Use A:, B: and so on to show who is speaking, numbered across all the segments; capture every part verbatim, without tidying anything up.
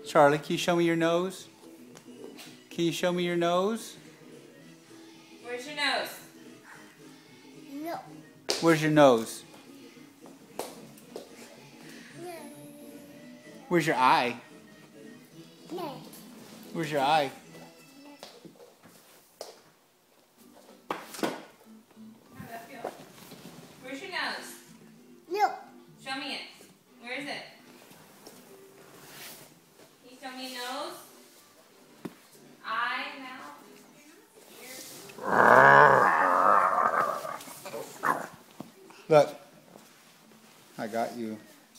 A: Charlie, can you show me your nose? Can you show me your nose?
B: Where's your nose?
C: No.
A: Where's your nose?
C: No.
A: Where's your eye?
C: No.
A: Where's your eye?
B: How does that feel? Where's your nose?
C: No.
B: Show me it. Where is it? Can you show me your nose? Eye, mouth, ears?
A: Look. I got you.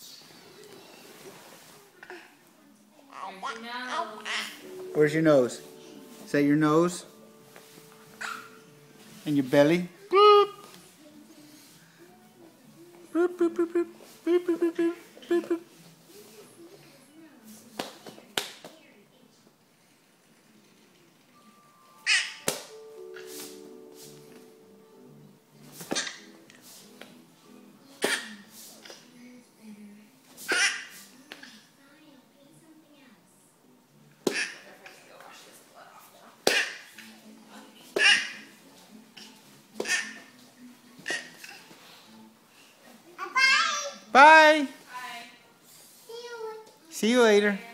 B: Where's your nose?
A: Where's your nose? Is that your nose? And your belly? Boop. Boop, boop, boop, boop. Boop, boop, boop, boop, boop, boop. Bye.
B: Bye.
C: See you.
A: See you later.